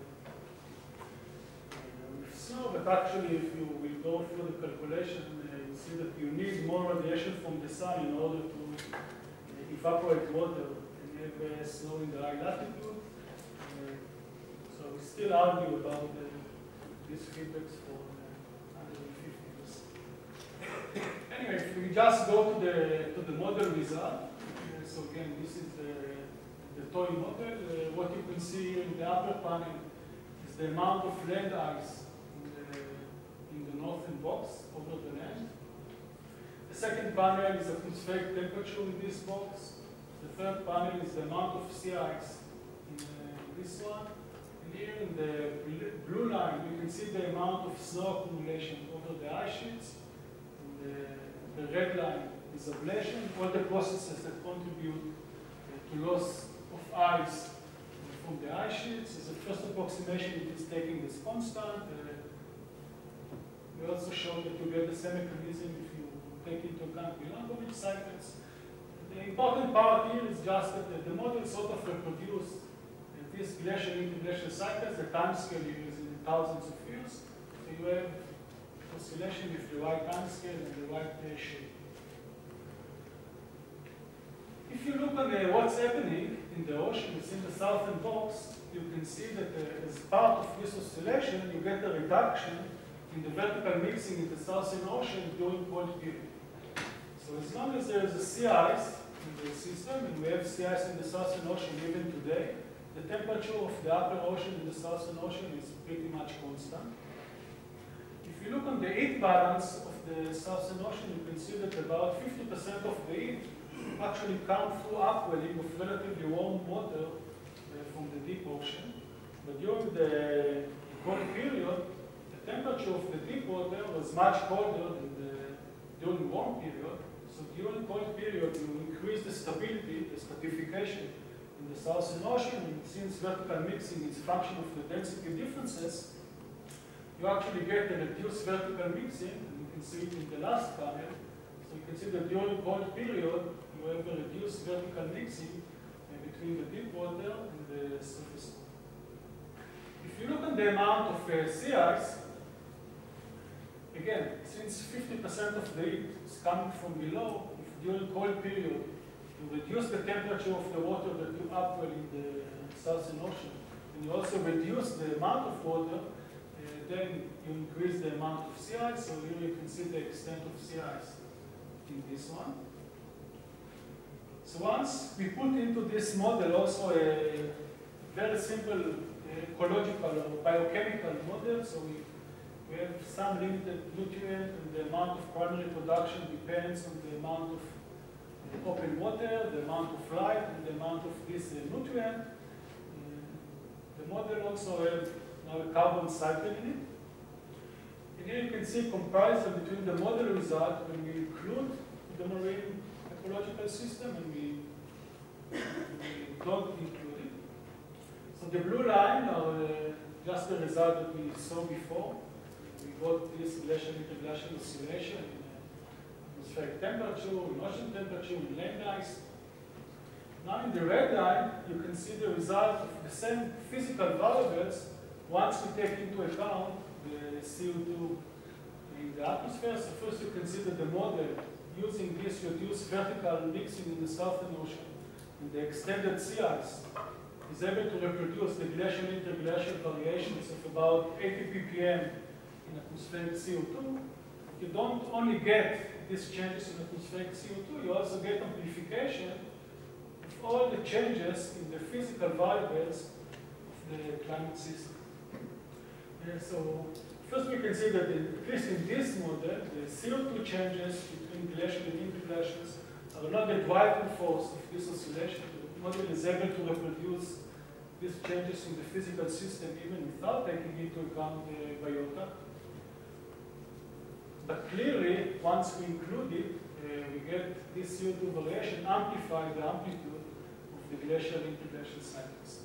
snow, but actually if you will go through the calculation, uh, you see that you need more radiation from the sun in order to uh, evaporate water and have uh, snow in the high latitude. Uh, so we still argue about uh, these feedbacks for uh, one hundred fifty years. Anyway, if we just go to the, to the model result, uh, so again, this is the, the toy model. Uh, what you can see here in the upper panel is the amount of land ice in the northern box over the land. The second panel is atmospheric temperature in this box. The third panel is the amount of sea ice in uh, this one. And here in the blue line, you can see the amount of snow accumulation over the ice sheets. And the, the red line is ablation, all the processes that contribute uh, to loss of ice from the ice sheets. As a first approximation, it is taking this constant. Uh, We also show that you get the same mechanism if you take into account Milankovitch cycles. The important part here is just that the, the model sort of reproduced uh, these glacial interglacial cycles. The time scale here is in thousands of years. So you have oscillation with the right time scale and the right uh, shape. If you look at uh, what's happening in the ocean, it's in the southern box, you can see that uh, as part of this oscillation, you get a reduction in the vertical mixing in the Southern Ocean during cold period. So as long as there is a sea ice in the system, and we have sea ice in the Southern Ocean even today, the temperature of the upper ocean in the Southern Ocean is pretty much constant. If you look on the heat balance of the Southern Ocean, you can see that about fifty percent of the heat actually comes through upwelling of relatively warm water uh, from the deep ocean. But during the cold period, the temperature of the deep water was much colder than the, during warm period. So during cold period, you increase the stability, the stratification in the Southern Ocean, and since vertical mixing is a function of the density differences, you actually get a reduced vertical mixing, and you can see it in the last panel. So you can see that during cold period, you have a reduced vertical mixing uh, between the deep water and the surface water. If you look at the amount of uh, sea ice, again, since fifty percent of the heat is coming from below, if during cold period you reduce the temperature of the water that you upwell in the Southern Ocean, and you also reduce the amount of water, uh, then you increase the amount of sea ice. So here you can see the extent of sea ice in this one. So once we put into this model also a very simple uh, ecological or biochemical model, so we We have some limited nutrient, and the amount of primary production depends on the amount of open water, the amount of light, and the amount of this uh, nutrient. Uh, the model also has now a carbon cycle in it. And here you can see comparison between the model result when we include the marine ecological system and we, we don't include it. So the blue line are uh, just the result that we saw before. We got this glacial-interglacial oscillation in uh, atmospheric temperature, in ocean temperature, in land ice. Now in the red line, you can see the result of the same physical variables once we take into account the C O two in the atmosphere. So first you consider the model using this reduced vertical mixing in the Southern Ocean and the extended sea ice is able to reproduce the glacial interglacial variations of about eighty p p m in atmospheric C O two. You don't only get these changes in atmospheric C O two, you also get amplification of all the changes in the physical variables of the climate system. Yeah, so first we can see that in, at least in this model, the C O two changes between glacial and interglacials are not the driving force of this oscillation. The model is able to reproduce these changes in the physical system even without taking into account the biota. But clearly, once we include it, uh, we get this C O two variation amplify the amplitude of the glacial interglacial cycles.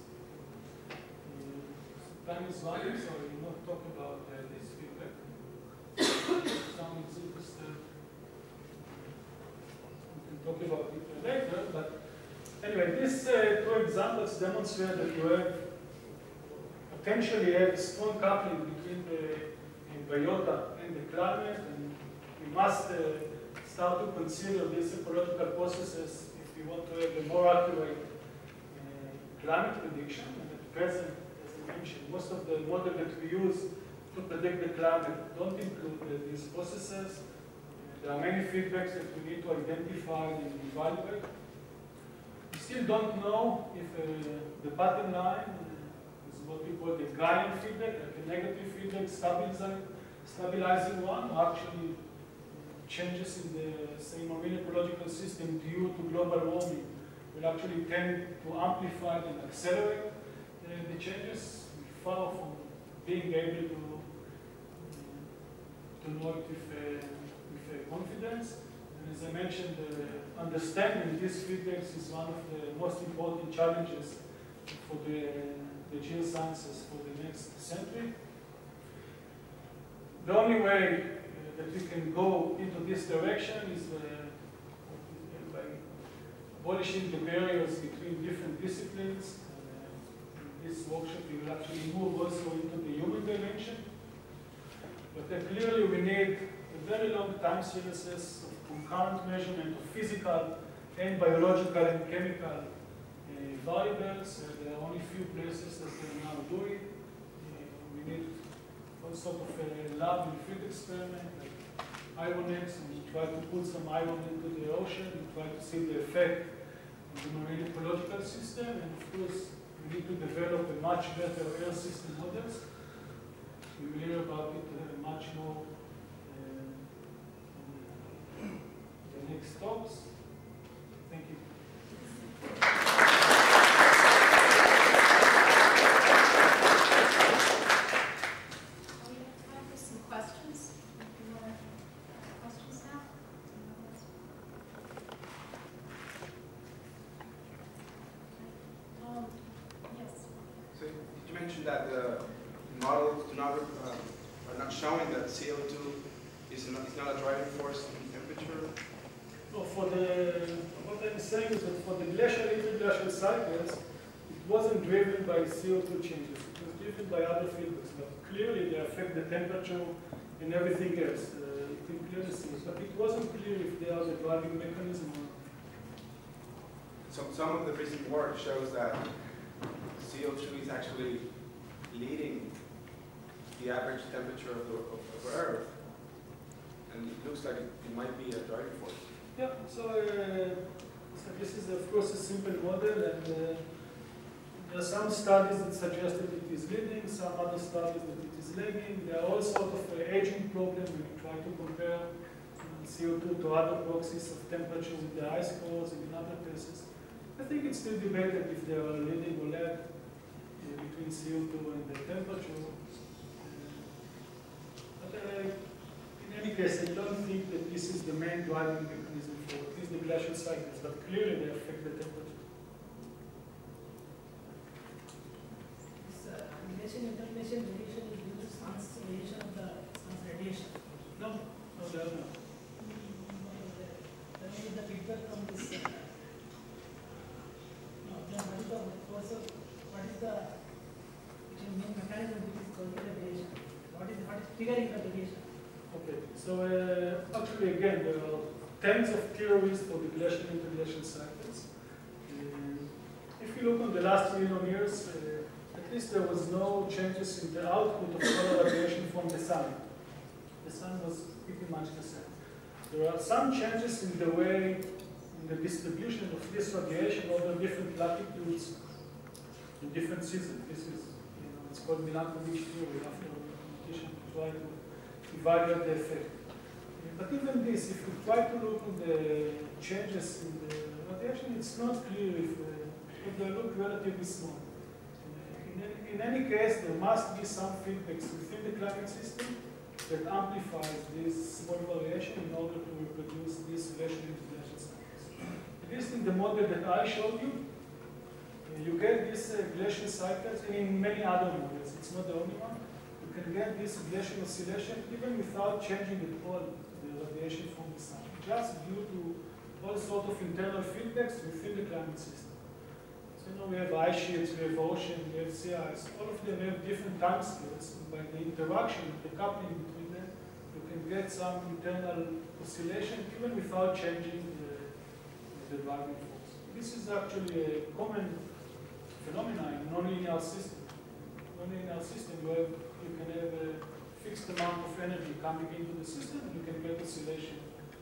Time is running, so I will not talk about uh, this feedback. Some is interested. We can talk about it later, but anyway, these uh, two examples demonstrate that you have potentially have strong coupling between the uh, biota and the climate, and we must uh, start to consider these ecological processes if we want to have a more accurate uh, climate prediction. And at present, most of the models that we use to predict the climate don't include uh, these processes. Uh, there are many feedbacks that we need to identify and evaluate. We still don't know if uh, the bottom line uh, is what we call the Gaian feedback, like a negative feedback stabilizing, stabilizing one, or actually uh, changes in the say, marine ecological system due to global warming will actually tend to amplify and accelerate uh, the changes. Far from being able to, uh, to know it with, uh, with uh, confidence. And as I mentioned, uh, understanding these feedbacks is one of the most important challenges for the, uh, the geosciences for the next century. The only way uh, that we can go into this direction is uh, by abolishing the barriers between different disciplines. This workshop, we will actually move also into the human dimension. But uh, clearly we need a very long time series of concurrent measurement of physical and biological and chemical uh, variables. Uh, there are only few places that can now do it. Uh, we need all sort of a lab and field experiment, like Ironex, and we try to put some iron into the ocean and try to see the effect on the marine ecological system. And of course, we need to develop a much better air system models. We will hear about it uh, much more uh, in the next talks. Thank you. We have time for some questions. Any more questions now? Um, yes. So you mentioned that the models do not, uh, are not showing that C O two is not, is not a driving force in temperature. No, for the, what I'm saying is that for the glacial interglacial cycles, it wasn't driven by C O two changes. It was driven by other feedbacks, but clearly they affect the temperature and everything else. Uh, it clearly seems, but it wasn't clear if they are the driving mechanism or not. So some of the recent work shows that C O two is actually leading the average temperature of, the, of, of Earth, and it looks like it, it might be a driving force. Yeah, so, uh, so this is of course a simple model, and uh, there are some studies that suggest that it is leading, some other studies that it is lagging. There are all sorts of uh, aging problems when you try to compare uh, C O two to other proxies of temperature with the ice cores and in other cases. I think it's still debated if they are leading or lag uh, between C O two and the temperature. Uh, but uh, in any case, I don't think that this is the main driving mechanism for it. It is the glacial cycles, but clearly they affect the temperature. This uh, relation, interrelation radiation is due to sun's radiation of the sun's radiation. No, no, they are not. Then is the feedback from this. Uh, no, then what is the also what is the main mechanism which is causing the radiation? What is what is triggering the radiation? Okay, so uh, actually again there are tens of theories for the glacial interglacial cycles. Um, if you look on the last million years, uh, at least there was no changes in the output of solar radiation from the sun. The sun was pretty much the same. There are some changes in the way, in the distribution of this radiation over different latitudes in different seasons. This is, you know, it's called Milankovitch theory after mathematicians try to evaluate the effect. But even this, if we try to look at the changes in the radiation, it's not clear if, uh, if they look relatively small. In any, in any case, there must be some feedbacks within the climate system that amplifies this small variation in order to reproduce this glacial interglacial cycles. At least in the model that I showed you, uh, you get these uh, glacial cycles, and in many other models, it's not the only one. You can get this glacial oscillation even without changing at all the radiation from the sun, just due to all sorts of internal feedbacks within the climate system. So, you know, we have ice sheets, we have ocean, we have sea ice. All of them have different time scales, and by the interaction, the coupling between them, you can get some internal oscillation even without changing the, the driving force. This is actually a common phenomenon in nonlinear system. Nonlinear system, you, have, you can have a fixed amount of energy coming into the system, and you can get oscillation.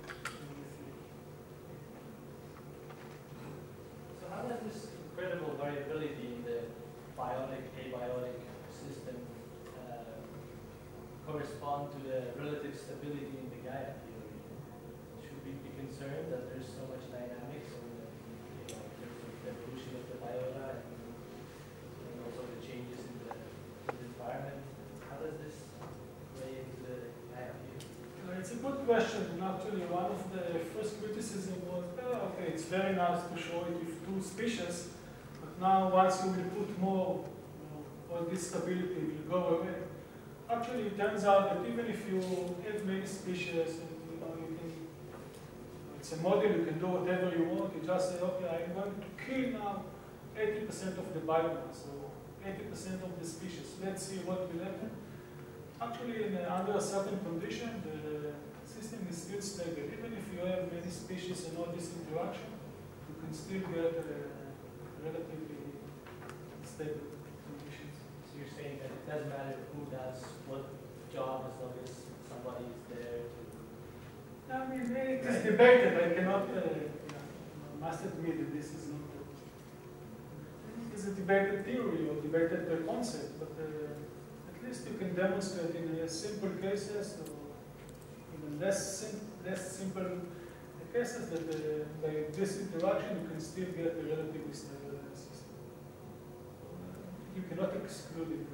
So how does this incredible variability in the biotic, abiotic system uh, correspond to the relative stability in the Gaia theory? Should we be concerned that there's so much dynamics in the, you know, in terms of the evolution of the biota and, and also the changes in the, in the environment? How does this play into the Gaia theory? Uh, It's a good question, and actually one of the first criticism was, oh, okay, it's very nice to show it with two species, but now once you will put more, you know, all this stability will go away. Actually, it turns out that even if you have many species, and you know, you can, it's a model, you can do whatever you want, you just say, okay, I'm going to kill now eighty percent of the biomass, so eighty percent of the species. Let's see what will happen. Actually, in, uh, under a certain condition, the system is still stable. Even if you have many species and all this interaction, you can still get uh, relatively stable conditions. So you're saying that it doesn't matter who does what job as long as somebody is there to... I mean, it is debated. I cannot, uh, yeah, I must admit that this is not a, it is a debated theory or debated uh, concept, but uh, at least you can demonstrate in uh, simple cases or even less, sim less simple cases that uh, by this interaction you can still get a relatively stable uh, system. Uh, you cannot exclude it.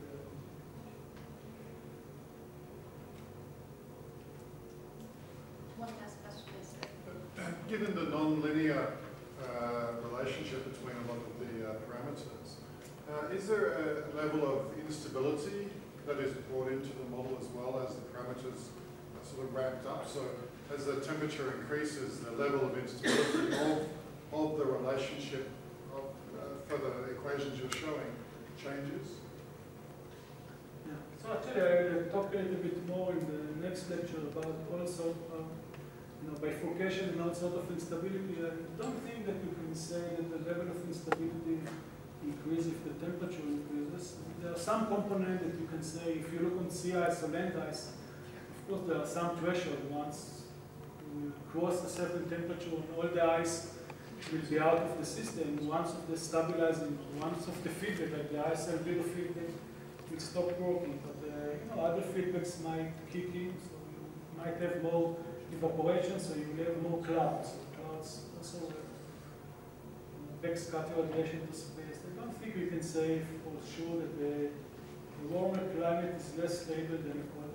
One last question, please. Given the non-linear uh, relationship between a lot of the uh, parameters, uh, is there a level of instability that is brought into the model as well as the parameters are sort of ramped up? So as the temperature increases, the level of instability of, of the relationship of, uh, for the equations you're showing changes? Yeah. So actually I will talk a little bit more in the next lecture about also um, you know, bifurcation and all sort of instability. I don't think that you can say that the level of instability increases if the temperature increases. There are some components that you can say, if you look on sea ice or land ice, of course there are some thresholds. Once you cross a certain temperature and all the ice will be out of the system, once of the stabilizing, once of the feedback, like the ice albedo feedback, will stop working. But uh, you know, other feedbacks might kick in, so you might have more evaporation, so you will have more clouds. So clouds also uh, backscatter radiation to space. I don't think we can say for sure that the, the warmer climate is less stable than a colder